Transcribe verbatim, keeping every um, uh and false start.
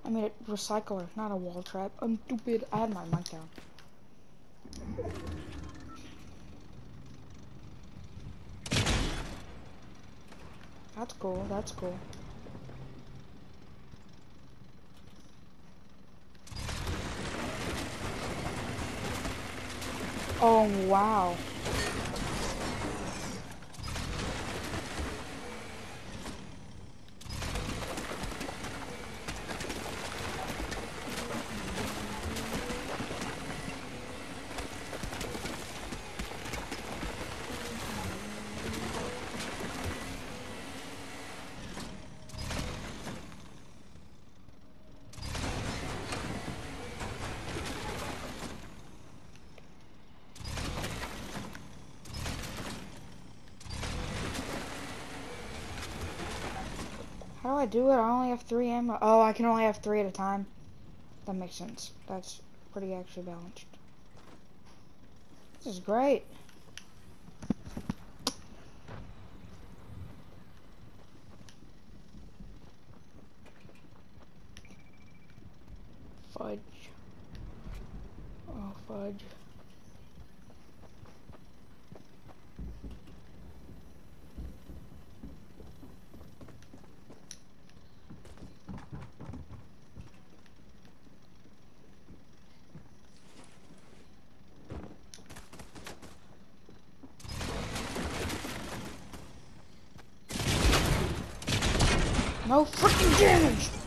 I made a recycler, not a wall trap. I'm stupid. I had my mic down. That's cool, that's cool. Oh, wow. How do I do it? I only have three ammo. Oh, I can only have three at a time. That makes sense. That's pretty actually balanced. This is great. Fudge. Oh, fudge. No freaking damage!